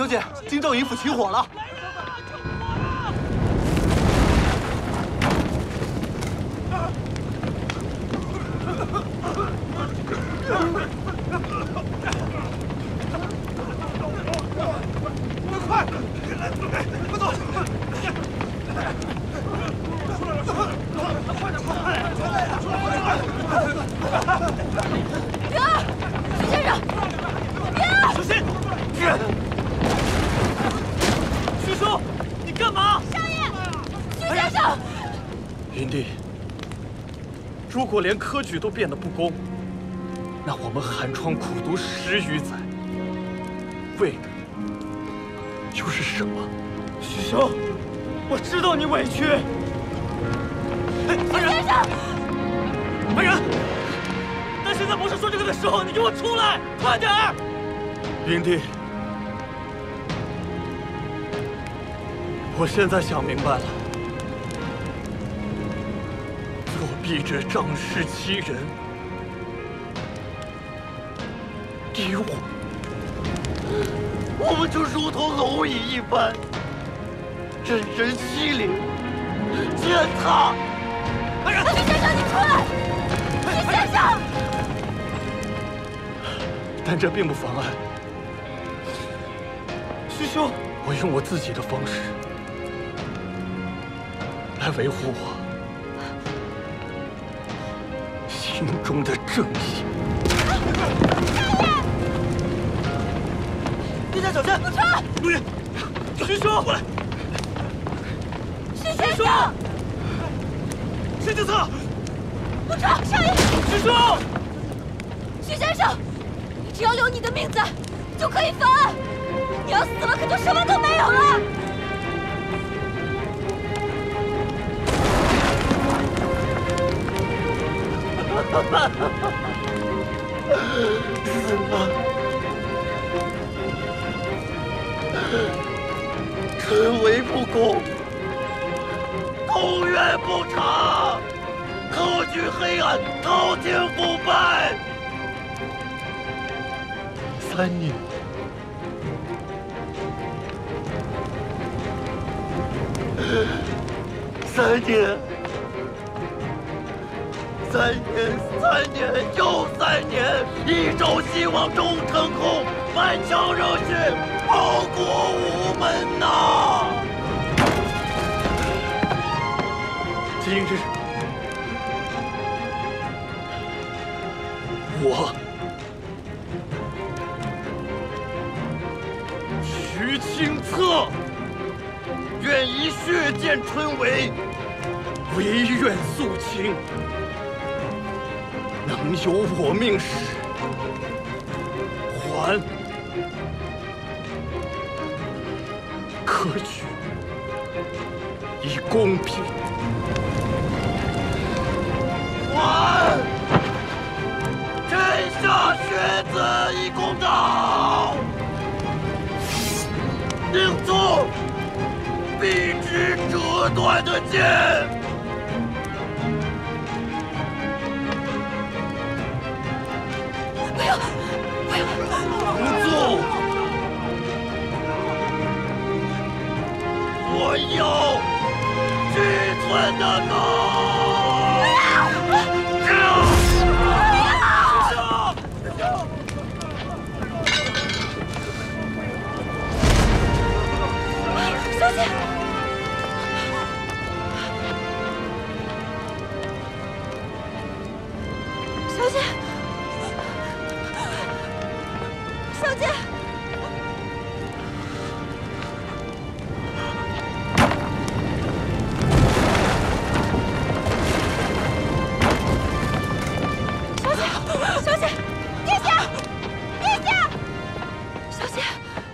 小姐，京兆尹府起火了！快，快走！ 灵儿，徐先生，灵儿， 小心！师叔，你干嘛？ 少爷，徐先生。 云帝，如果连科举都变得不公，那我们寒窗苦读10余载，为的又是什么？ 师兄，我知道你委屈。 徐先生， 来人！但现在不是说这个的时候，你给我出来，快点儿！ 云帝，我现在想明白了。作弊者仗势欺人，敌我们就如同蝼蚁一般，任人欺凌、践踏。 来人！ 徐先生，你出来！徐先生。 但这并不妨碍师兄， 我用我自己的方式来维护我心中的正义。 殿下小心！ 不成！ 陆云，师兄，过来！ 徐先生， 沈景策， 不成！少爷， 师兄， 徐先生，你只要留你的命在，就可以翻案。你要死了，可就什么都没有了。 死了，臣为不公，公愿不查，科举黑暗，朝廷腐败。3年，3年。3年又3年，一朝希望终成空，满腔热血报国无门呐！今日，我徐清策愿以血溅春闱，唯愿肃清。能有我命时，还科举以公平，还天下学子以公道，宁做笔直折断的剑。不做，我要屈存的狗！ 小姐，小姐。小姐，小姐，殿下，殿下，小姐，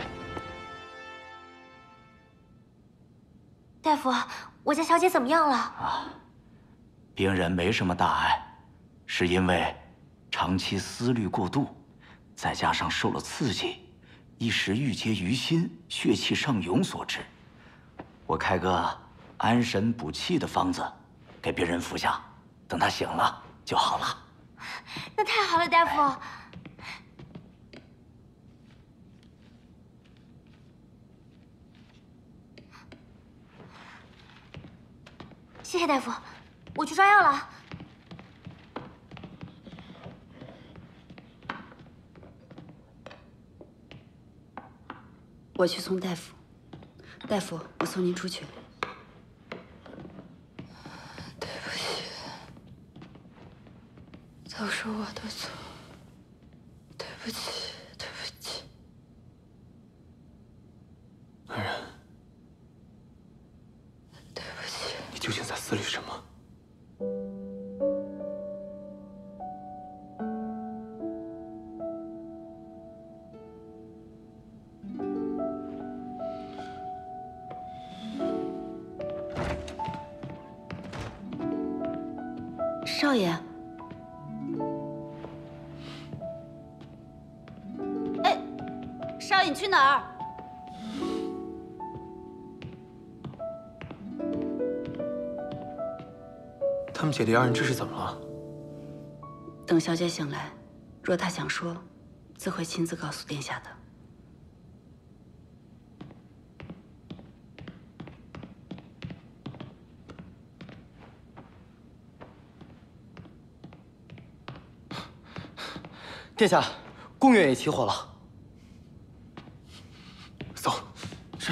大夫，我家小姐怎么样了？ 啊，病人没什么大碍，是因为长期思虑过度。再加上受了刺激，一时郁结于心，血气上涌所致。我开个安神补气的方子，给病人服下，等他醒了就好了。 那太好了，大夫。 谢谢大夫，我去抓药了。 我去送大夫。大夫，我送您出去。 对不起，都是我的错。对不起，对不起。 安然， 对不起。 你究竟在思虑什么？ 少爷， 哎，少爷，你去哪儿？ 他们姐弟二人这是怎么了？ 等小姐醒来，若她想说，自会亲自告诉殿下的。 殿下，宫院也起火了。 走。是。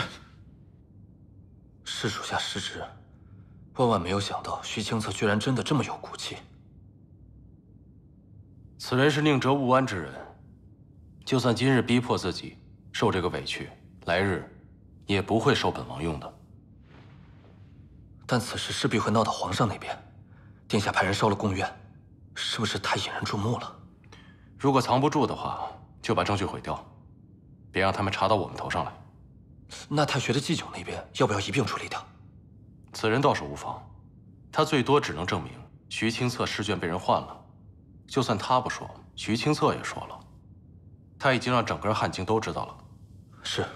是属下失职，万万没有想到徐清策居然真的这么有骨气。 此人是宁折勿弯之人，就算今日逼迫自己受这个委屈，来日也不会受本王用的。 但此事势必会闹到皇上那边，殿下派人烧了宫院，是不是太引人注目了？ 如果藏不住的话，就把证据毁掉，别让他们查到我们头上来。 那太学的祭酒那边要不要一并处理掉？ 此人倒是无妨，他最多只能证明徐清策试卷被人换了。就算他不说，徐清策也说了，他已经让整个汉京都知道了。 是。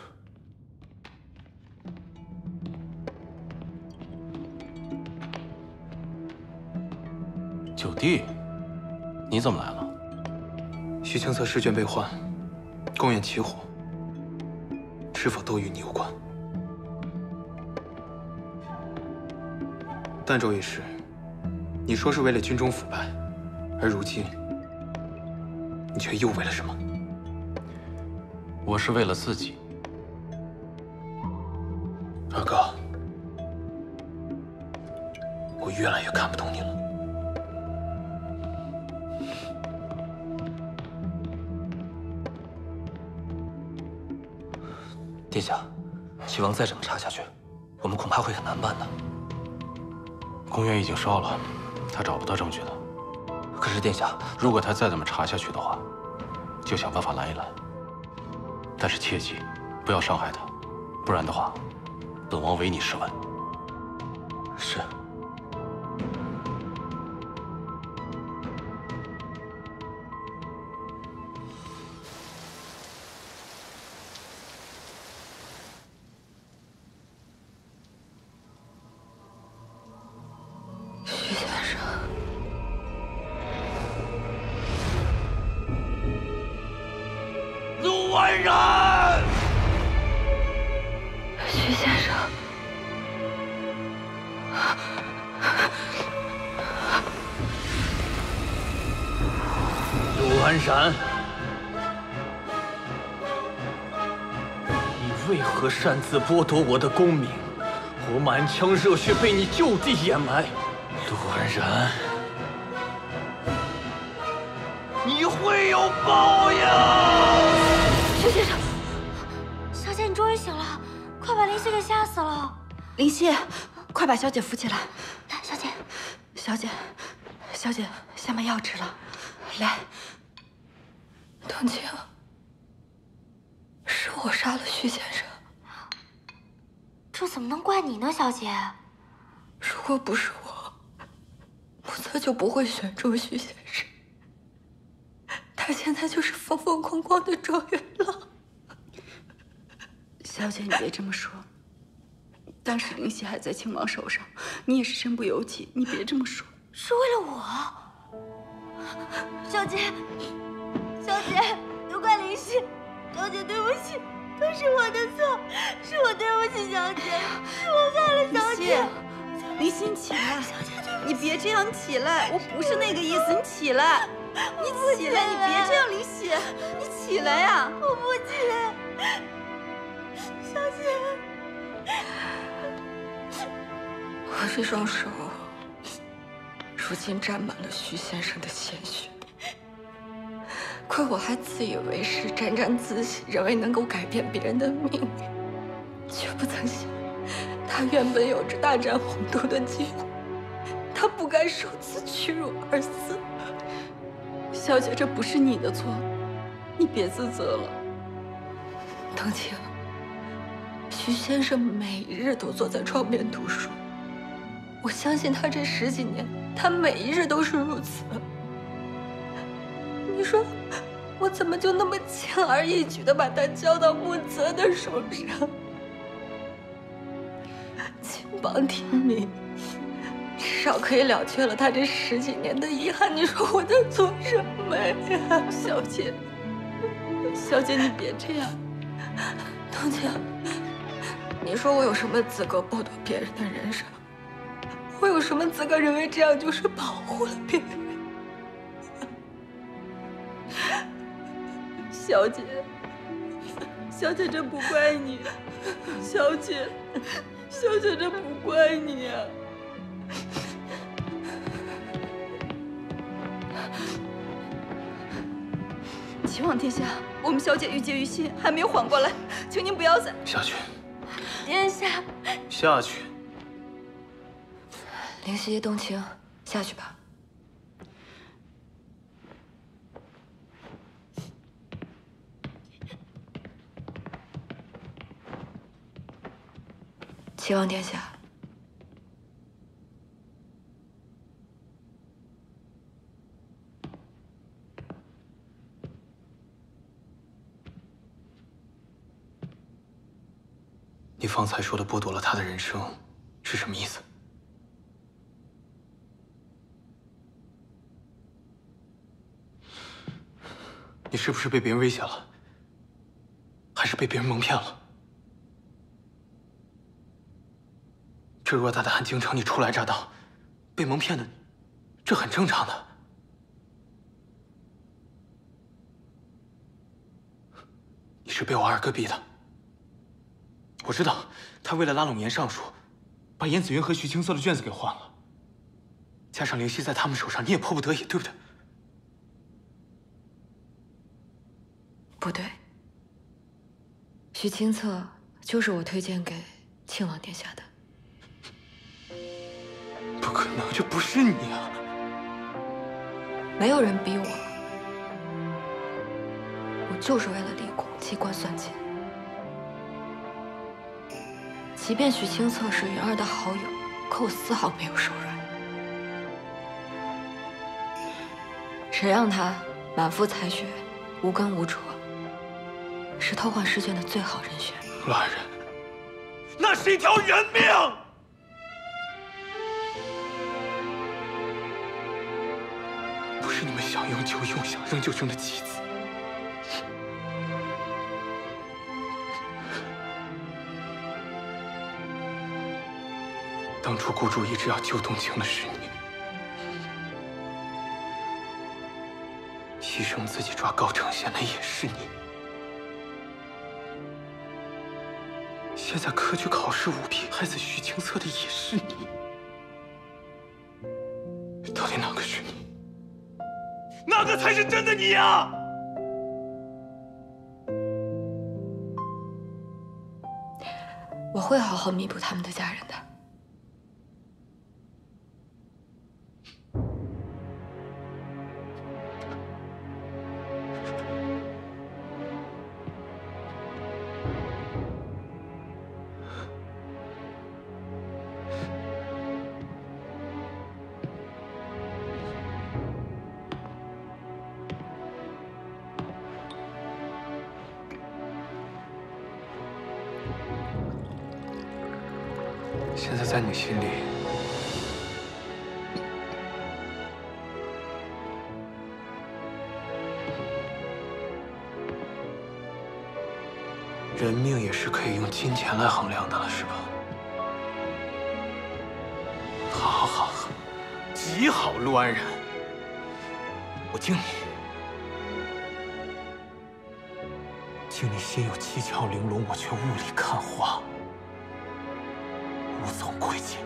九弟，你怎么来了？ 徐清策试卷被换，宫院起火，是否都与你有关？儋州一事，你说是为了军中腐败，而如今，你却又为了什么？ 我是为了自己。 二哥，我越来越看不懂你了。殿下，齐王再这么查下去，我们恐怕会很难办的。 宫院已经烧了，他找不到证据的。 可是殿下， 如果他再这么查下去的话，就想办法拦一拦。但是切记，不要伤害他，不然的话，本王唯你是问。 是。 徐先生， 陆安然， 徐先生， 陆安然，你为何擅自剥夺我的功名？我满腔热血被你就地掩埋。陆安然，你会有报应！ 徐先生，小姐，你终于醒了，快把林夕给吓死了！ 林夕，快把小姐扶起来。 来，小姐， 小姐，下面药吃了，来。 冬青，是我杀了徐先生。 这怎么能怪你呢，小姐？ 如果不是我，穆策就不会选中徐先生。他现在就是风风光光的状元郎。 小姐，你别这么说。当时林夕还在亲王手上，你也是身不由己，你别这么说。 是为了我，小姐，都怪林夕，小姐对不起，都是我的错，是我对不起小姐，是我害了小姐。 林心，起来！你别这样起来，我不是那个意思，你起来！你起来，你别这样，林心，你起来呀！ 我不起来，小姐。 我这双手，如今沾满了徐先生的鲜血。亏我还自以为是，沾沾自喜，认为能够改变别人的命运，却不曾想，他原本有着大展宏图的机会，他不该受此屈辱而死。 小姐，这不是你的错，你别自责了。 藤青，徐先生每日都坐在窗边读书，我相信他这10几年，他每一日都是如此。你说，我怎么就那么轻而易举地把他交到穆泽的手上？金榜题名，至少可以了却了他这10几年的遗憾。你说我在做什么呀？ 小姐，小姐，你别这样。 藤青，你说我有什么资格剥夺别人的人生？我有什么资格认为这样就是保护了别人？ 小姐，小姐，这不怪你。小姐，小姐，这不怪你啊。齐王殿下，我们小姐郁结于心，还没有缓过来，请您不要再下去。 殿下， 下去。 灵犀、冬青，下去吧。齐王殿下， 你方才说的剥夺了他的人生，是什么意思？你是不是被别人威胁了？还是被别人蒙骗了？这偌大的汉京城，你初来乍到，被蒙骗的，这很正常的。你是被我二哥逼的。我知道，他为了拉拢严尚书，把严子云和徐青色的卷子给换了，加上灵犀在他们手上，你也迫不得已，对不对？ 不对，徐清策就是我推荐给庆王殿下的。 不可能，这不是你啊！ 没有人逼我，我就是为了立功，机关算尽。即便徐清策是云儿的好友，可我丝毫没有手软。谁让他满腹才学，无根无主，是偷换试卷的最好人选。 乱人，那是一条人命！不是你们想用就用、想扔就扔的棋子。当初孤注一掷要救冬青的是你，牺牲自己抓高城县的也是你。现在科举考试舞弊害死徐清策的也是你。到底哪个是你？哪个才是真的你呀？ 我会好好弥补他们的家人的。 现在在你心里，人命也是可以用金钱来衡量的了，是吧？ 好，好，极好，陆安然，我敬你，敬你心有七窍玲珑，我却雾里看花，无从窥见。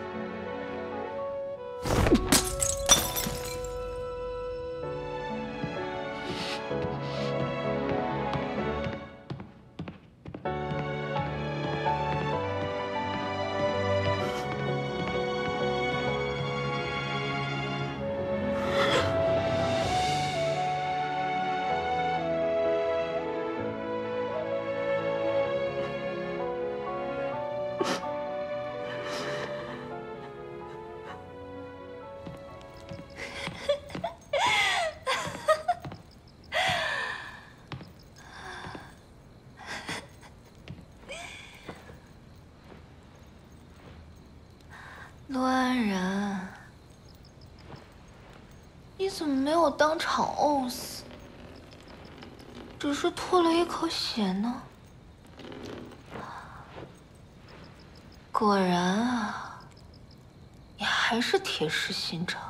陆安然，你怎么没有当场呕死，只是吐了一口血呢？果然啊，你还是铁石心肠。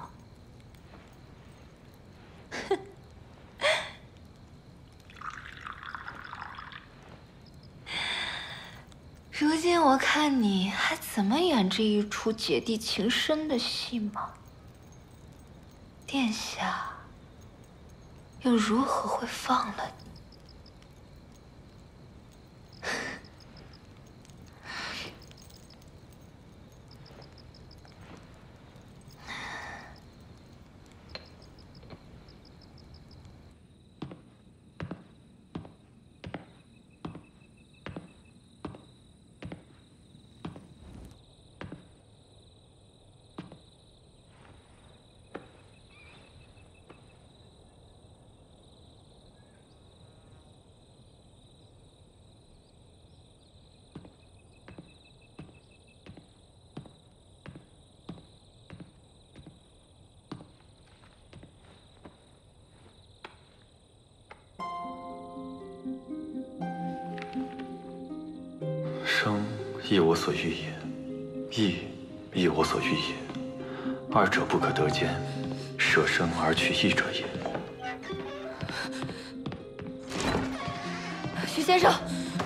如今我看你还怎么演这一出姐弟情深的戏码？殿下又如何会放了你？ 生亦我所欲也，义亦我所欲也，二者不可得兼，舍生而取义者也。 徐先生，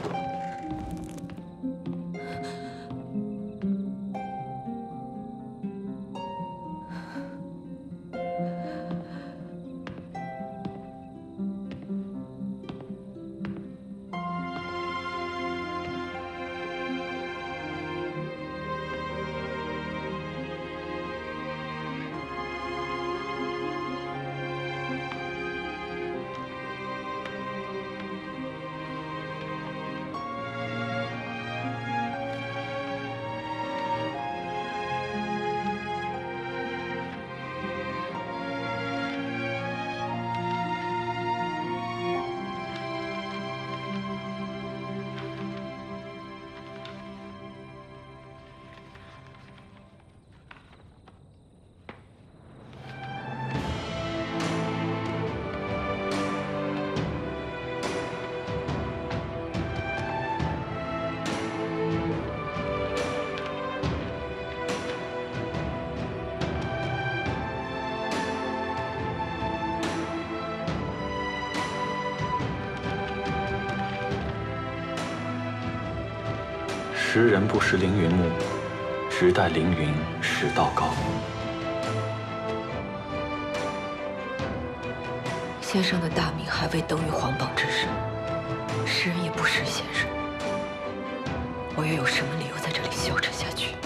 时人不识凌云木，只待凌云识道高。 先生的大名还未登于皇榜之上，时人也不识先生，我又有什么理由在这里消沉下去？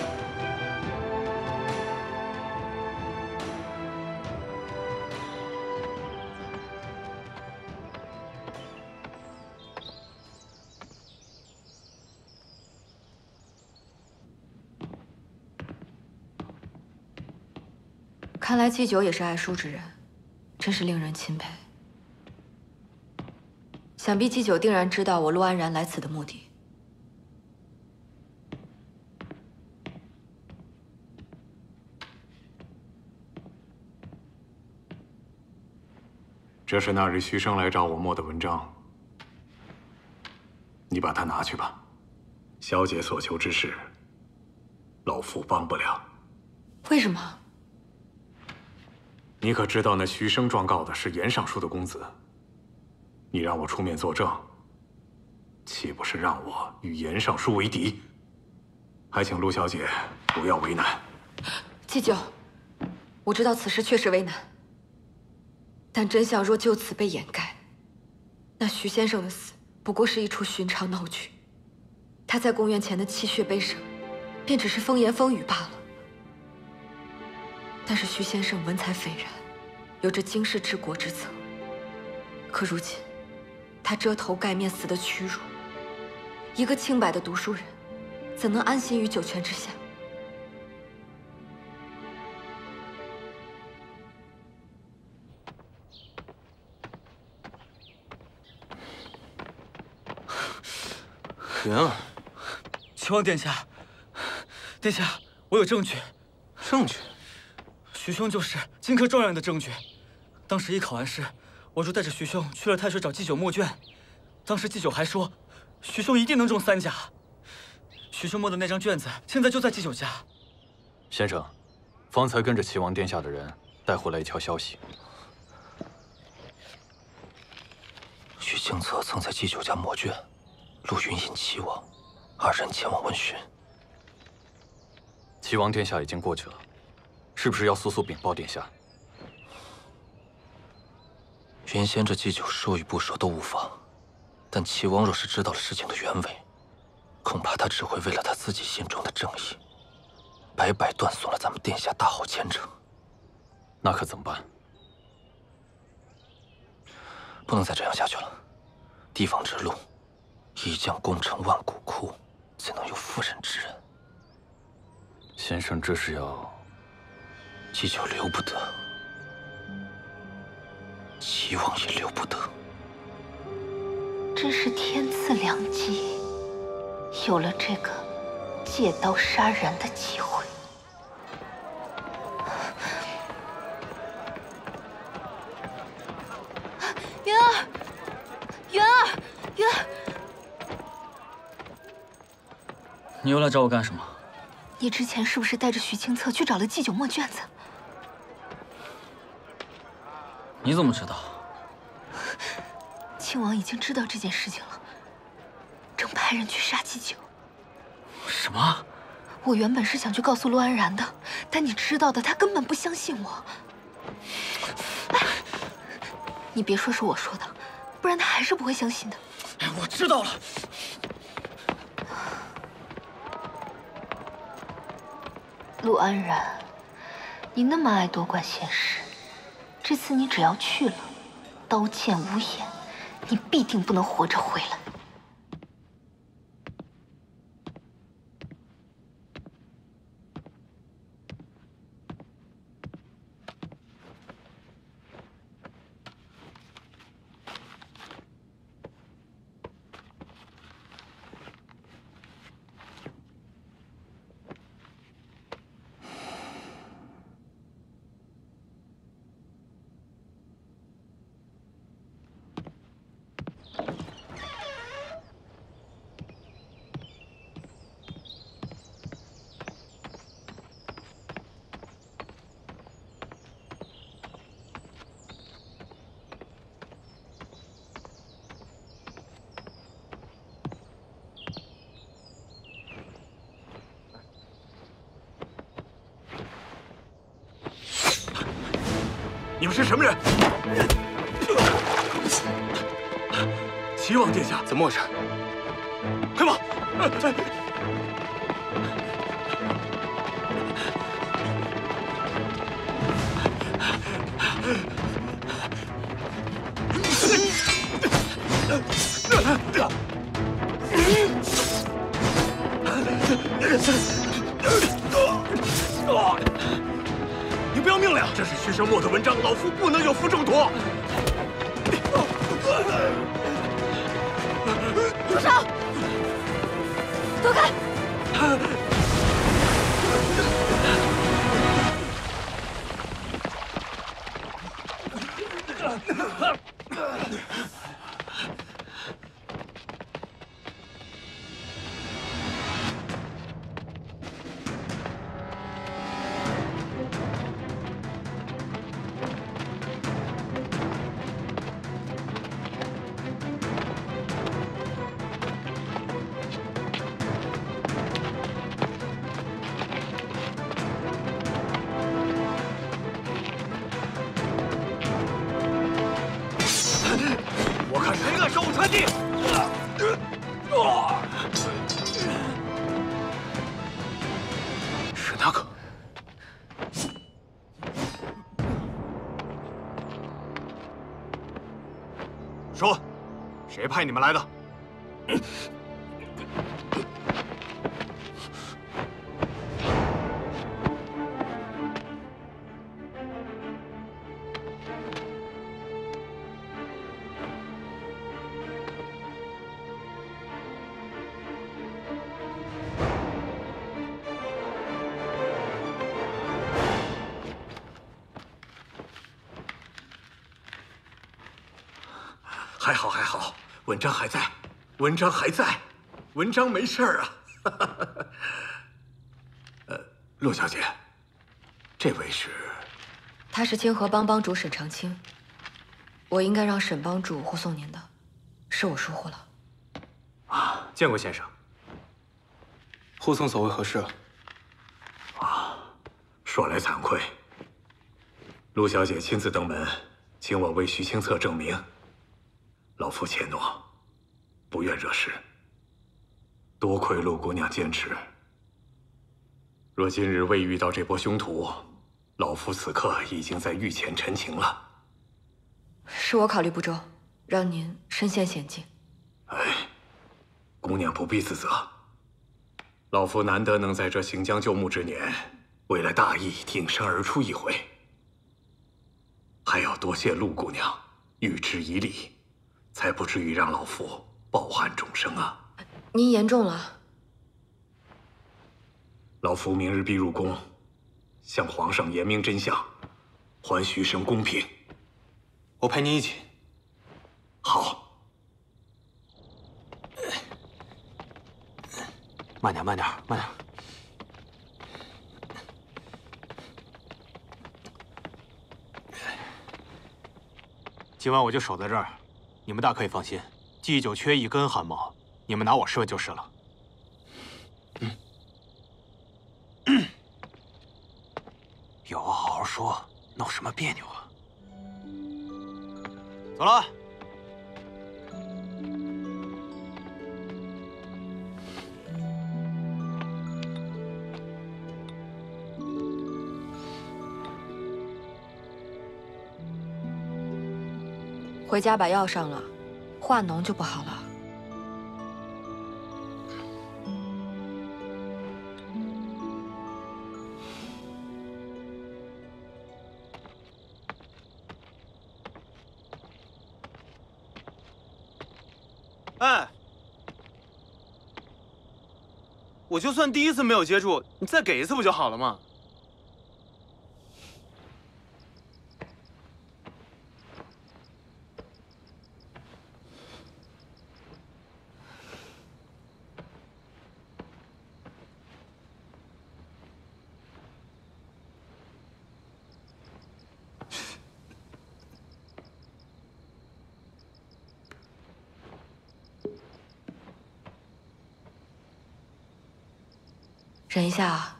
看来祭酒也是爱书之人，真是令人钦佩。想必祭酒定然知道我陆安然来此的目的。 这是那日徐生来找我墨的文章，你把它拿去吧。小姐所求之事，老夫帮不了。 为什么？ 你可知道那徐生状告的是严尚书的公子？你让我出面作证，岂不是让我与严尚书为敌？还请陆小姐不要为难。 季九，我知道此事确实为难，但真相若就此被掩盖，那徐先生的死不过是一出寻常闹剧。他在公元前的泣血悲声，便只是风言风语罢了。但是徐先生文采斐然，有着经世治国之策。可如今，他遮头盖面死的屈辱，一个清白的读书人，怎能安心于九泉之下？ 云儿， 齐王殿下，殿下，我有证据。 证据？ 徐兄就是金科状元的证据。当时一考完试，我就带着徐兄去了太学找祭酒墨卷。当时祭酒还说，徐兄一定能中3甲。徐兄墨的那张卷子现在就在祭酒家。 先生，方才跟着齐王殿下的人带回来一条消息。 徐清策曾在祭酒家墨卷，陆云引齐王，2人前往问询。 齐王殿下已经过去了，是不是要速速禀报殿下？ 原先这祭酒说与不说都无妨，但齐王若是知道了事情的原委，恐怕他只会为了他自己心中的正义，白白断送了咱们殿下大好前程。 那可怎么办？ 不能再这样下去了。帝王之路，一将功成万骨枯，怎能有妇人之仁？ 先生这是要…… 祭酒留不得，齐王也留不得。 真是天赐良机，有了这个借刀杀人的机会。云儿，云儿，云儿， 你又来找我干什么？ 你之前是不是带着徐清策去找了祭酒墨卷子？ 你怎么知道？ 亲王已经知道这件事情了，正派人去杀祭酒。 什么？ 我原本是想去告诉陆安然的，但你知道的，他根本不相信我。哎，你别说是我说的，不然他还是不会相信的。 哎，我知道了。 陆安然，你那么爱多管闲事，这次你只要去了，刀剑无眼，你必定不能活着回来。 你们是什么人？齐王殿下， 怎么回事？ 快跑！ 你不要命了呀！这是徐生墨的文章，老夫不能有负重托。 住手！躲开！ 是那个。说，谁派你们来的？还好还好，文章还在，文章还在，文章没事儿啊。陆小姐，这位是？ 他是清河帮帮主沈长清，我应该让沈帮主护送您的，是我疏忽了。 啊，见过先生。护送所为何事？ 说来惭愧，陆小姐亲自登门，请我为徐清策证明。老夫怯懦，不愿惹事。多亏陆姑娘坚持。若今日未遇到这波凶徒，老夫此刻已经在御前陈情了。 是我考虑不周，让您身陷险境。 姑娘不必自责。老夫难得能在这行将就木之年，为了大义挺身而出一回，还要多谢陆姑娘喻之以礼，才不至于让老夫抱憾终生啊！ 您言重了。 老夫明日必入宫，向皇上言明真相，还徐生公平。 我陪您一起。 好。 慢点，慢点，慢点。今晚我就守在这儿，你们大可以放心。祭酒缺一根汗毛，你们拿我赊就是了。有话好好说，闹什么别扭啊？走了。 回家把药上了，化脓就不好了。 哎，我就算第一次没有接住，你再给一次不就好了吗？ 忍一下啊。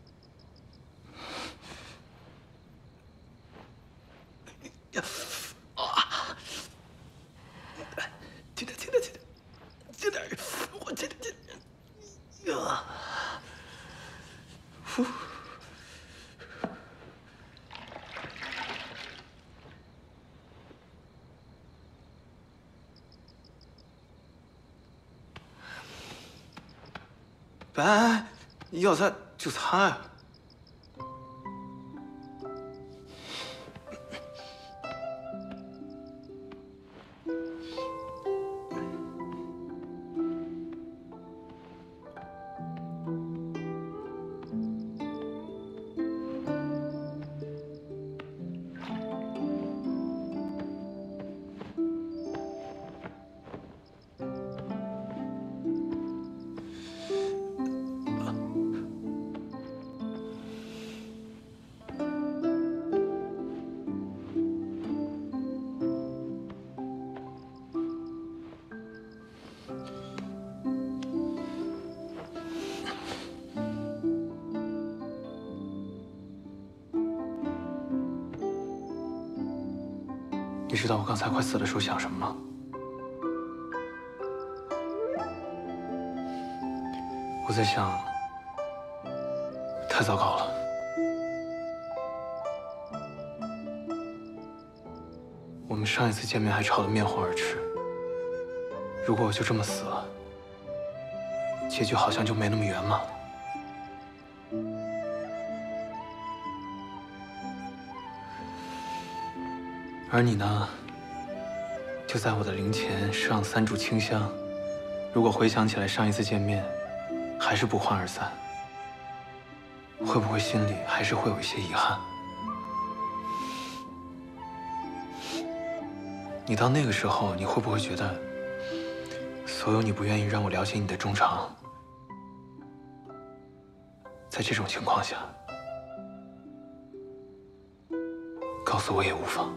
轻点，轻点，轻点，轻点，我轻点，轻点。呼。哎，药材就擦呀。你知道我刚才快死的时候想什么吗？ 我在想，太糟糕了。我们上一次见面还吵得面红耳赤，如果我就这么死了，结局好像就没那么圆满了。而你呢，就在我的灵前上3炷清香。如果回想起来上一次见面，还是不欢而散，会不会心里还是会有一些遗憾？你到那个时候，你会不会觉得，所有你不愿意让我了解你的衷肠，在这种情况下，告诉我也无妨。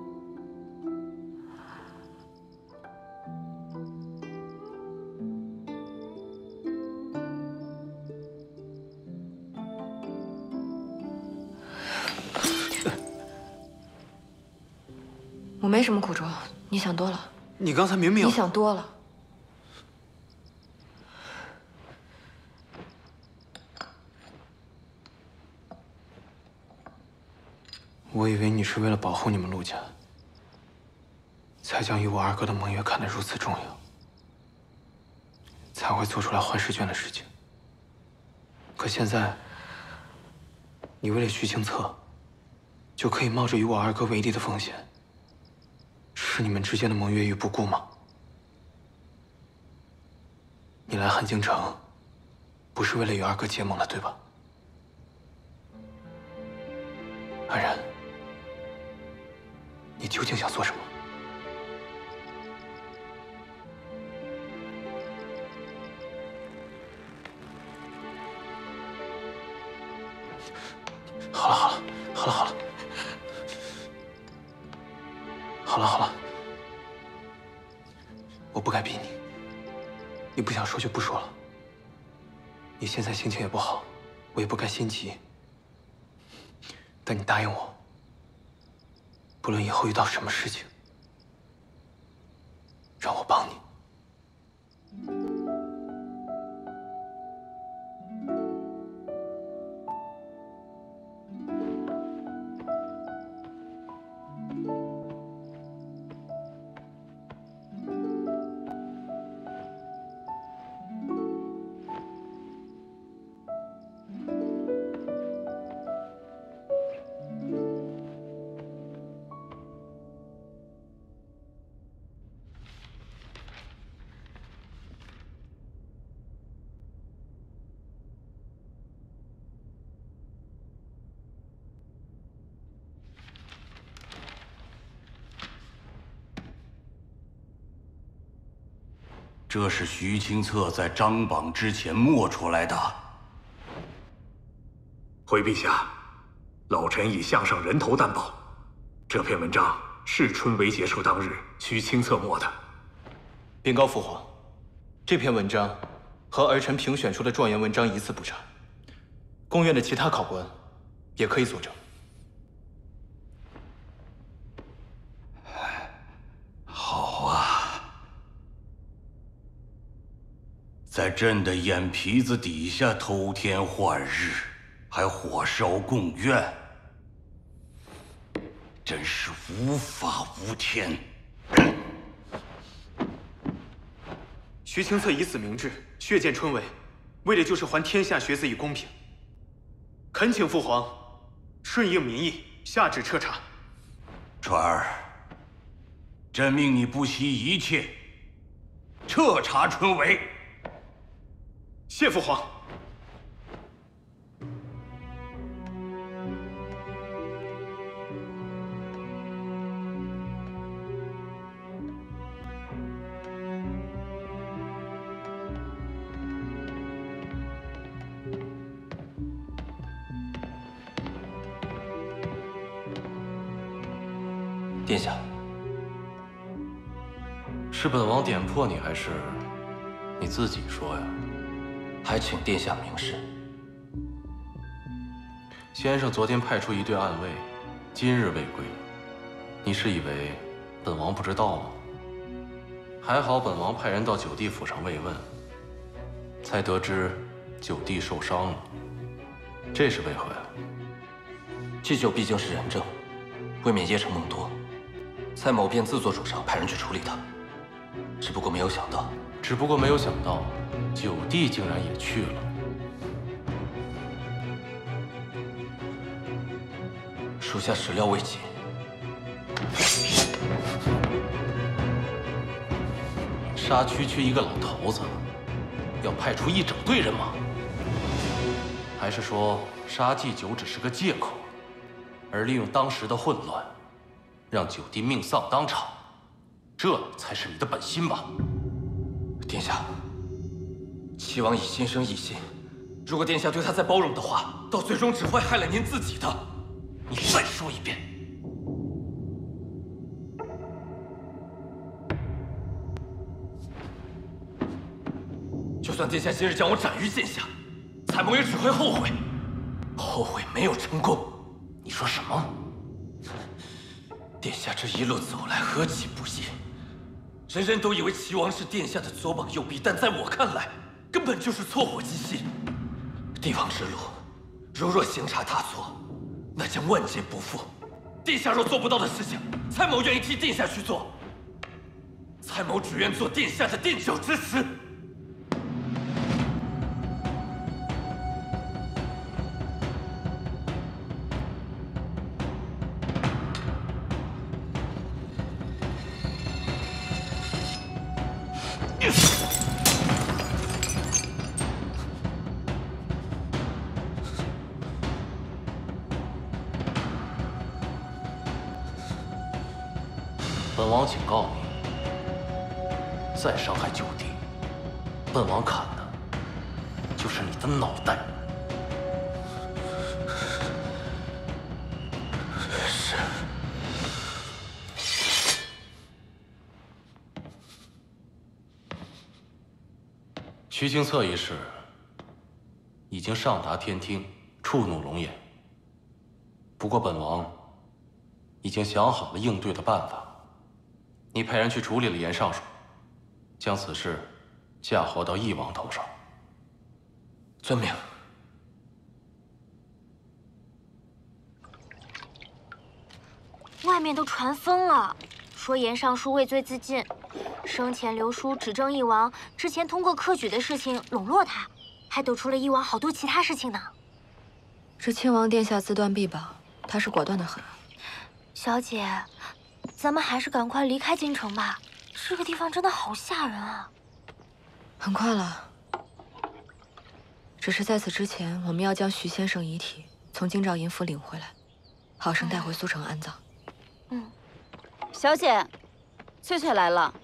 我没什么苦衷，你想多了。 你刚才明明…… 你想多了。 我以为你是为了保护你们陆家，才将与我二哥的盟约看得如此重要，才会做出来换试卷的事情。可现在，你为了徐清策，就可以冒着与我二哥为敌的风险，视你们之间的盟约于不顾吗？你来汉京城，不是为了与二哥结盟的，对吧？安然，你究竟想做什么？好了，好了，好了，好了，好了，好了，我不该逼你，你不想说就不说了。你现在心情也不好，我也不该心急。但你答应我，不论以后遇到什么事情，让我帮你。 这是徐清策在张榜之前默出来的。 回陛下，老臣以项上人头担保，这篇文章是春闱结束当日徐清策墨的。 禀告父皇，这篇文章和儿臣评选出的状元文章一字不差，宫院的其他考官也可以作证。 好啊。在朕的眼皮子底下偷天换日，还火烧贡院，真是无法无天。 徐清策以死明志，血溅春闱，为的就是还天下学子以公平。恳请父皇顺应民意，下旨彻查。 传儿，朕命你不惜一切彻查春闱。 谢父皇。 殿下，是本王点破你，还是你自己说呀？还请殿下明示。先生昨天派出一队暗卫，今日未归，你是以为本王不知道吗？还好本王派人到九弟府上慰问，才得知九弟受伤了，这是为何呀？ 祭酒毕竟是人证，未免夜长梦多，蔡某便自作主张派人去处理他。只不过没有想到， 九弟竟然也去了。 属下始料未及。 沙区区一个老头子，要派出一整队人马？还是说杀祭酒只是个借口，而利用当时的混乱，让九弟命丧当场？这才是你的本心吧？ 殿下，齐王以心生异心，如果殿下对他再包容的话，到最终只会害了您自己的。 你再说一遍。 就算殿下今日将我斩于剑下，蔡某也只会后悔，后悔没有成功。 你说什么？ 殿下这一路走来何其不易，人人都以为齐王是殿下的左膀右臂，但在我看来，根本就是错火机心。帝王之路，如若行差踏错，那将万劫不复。殿下若做不到的事情，蔡某愿意替殿下去做。蔡某只愿做殿下的垫脚之石。 本王警告你，再伤害九弟，本王砍的就是你的脑袋。 是。 徐清策一事已经上达天听，触怒龙颜。不过本王已经想好了应对的办法。你派人去处理了严尚书，将此事嫁祸到翼王头上。 遵命。 外面都传疯了，说严尚书畏罪自尽，生前刘叔指证翼王之前通过科举的事情笼络他，还抖出了翼王好多其他事情呢。 是亲王殿下自断臂膀，他是果断的很。 小姐，咱们还是赶快离开京城吧，这个地方真的好吓人啊！ 很快了，只是在此之前，我们要将徐先生遗体从京兆尹府领回来，好生带回苏城安葬。 小姐，翠翠来了。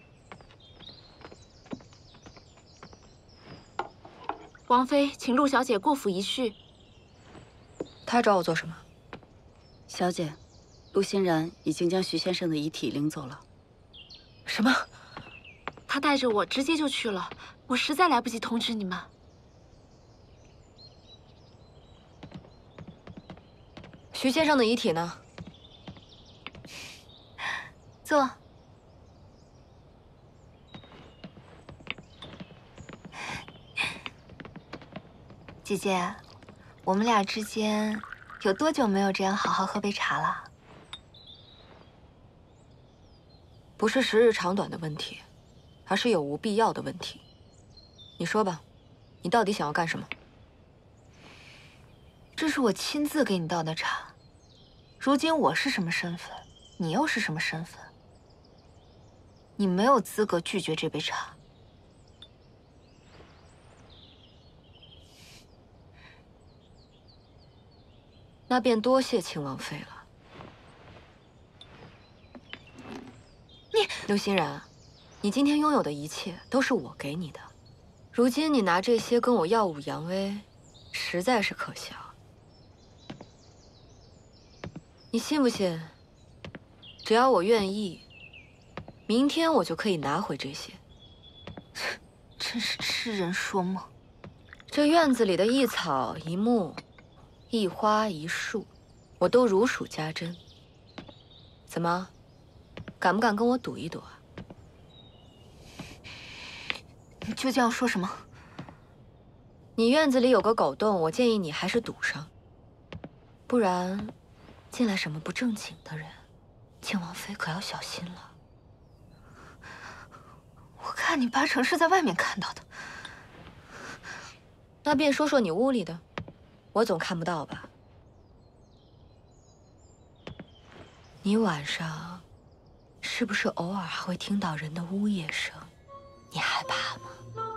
王妃，请陆小姐过府一叙。 她找我做什么？ 小姐，陆欣然已经将徐先生的遗体领走了。 什么？ 他带着我直接就去了，我实在来不及通知你们。 徐先生的遗体呢？ 坐。姐姐，我们俩之间有多久没有这样好好喝杯茶了？ 不是时日长短的问题，而是有无必要的问题。你说吧，你到底想要干什么？ 这是我亲自给你倒的茶，如今我是什么身份，你又是什么身份？你没有资格拒绝这杯茶。 那便多谢亲王妃了。陆欣然，你今天拥有的一切都是我给你的，如今你拿这些跟我耀武扬威，实在是可笑。你信不信？只要我愿意，明天我就可以拿回这些。 真是痴人说梦。 这院子里的一草一木，一花一树，我都如数家珍。怎么，敢不敢跟我赌一赌啊？ 你究竟要说什么？ 你院子里有个狗洞，我建议你还是堵上，不然进来什么不正经的人，靖王妃可要小心了。 我看你八成是在外面看到的。 那便说说你屋里的，我总看不到吧？你晚上是不是偶尔还会听到人的呜咽声？你害怕吗？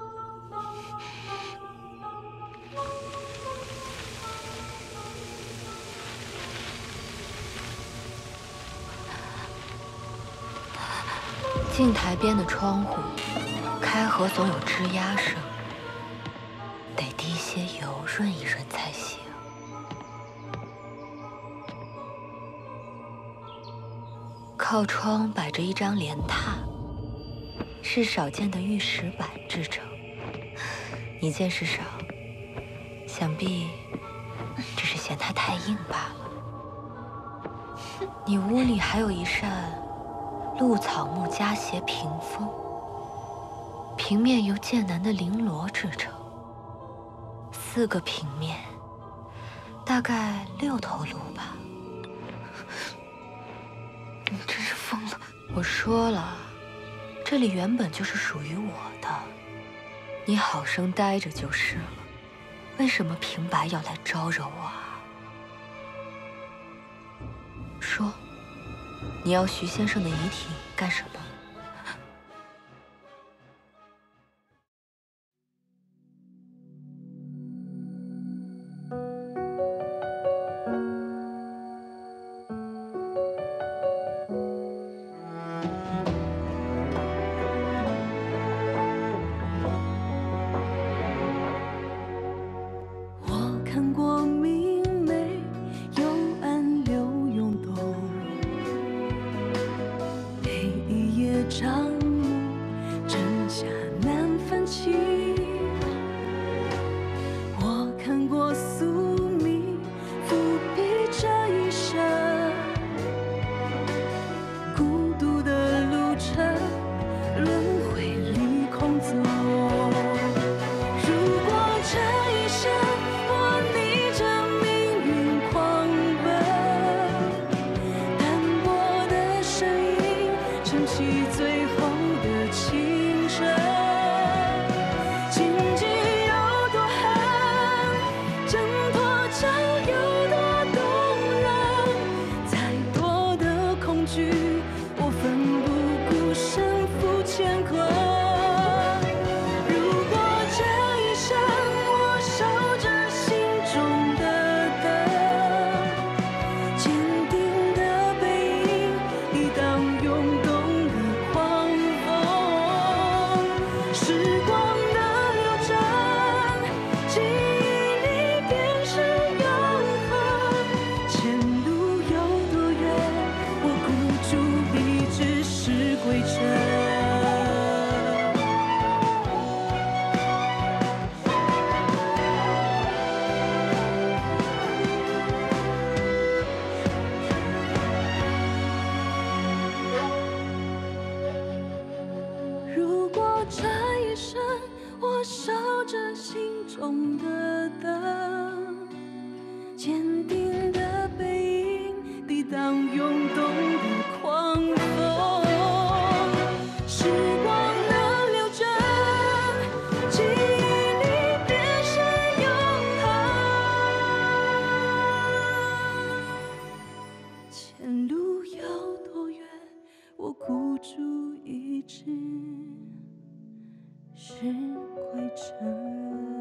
镜台边的窗户开合总有吱呀声，得滴些油润一润才行。靠窗摆着一张莲榻，是少见的玉石板制成。你见识少，想必只是嫌它太硬罢了。你屋里还有一扇鹿草木夹斜屏风，平面由剑南的绫罗制成，4个平面，大概6头鹿吧。 你真是疯了！ 我说了，这里原本就是属于我的，你好生待着就是了。为什么平白要来招惹我啊？说，你要徐先生的遗体干什么？ 我看过明媚幽暗流涌动，黑夜长幕，真假难分清。我看过宿命伏笔这一生，孤独的路程，轮回里空走。如果这一生我逆着命运狂奔，单薄的声音撑起最后的青春。荆棘有多狠，挣脱将有多动人。再多的恐惧，我奋不顾身赴乾坤。如果这一生我守着心中的灯，坚定的背影抵挡涌动的狂风。时光的流转，记忆里便是永恒。前路有多远，我孤注一掷是归程。如果这一生我守着心中的灯，坚定的背影抵挡涌动的狂风。时光的流转，记忆里便是永恒。前路有多远，我孤注一掷是归程。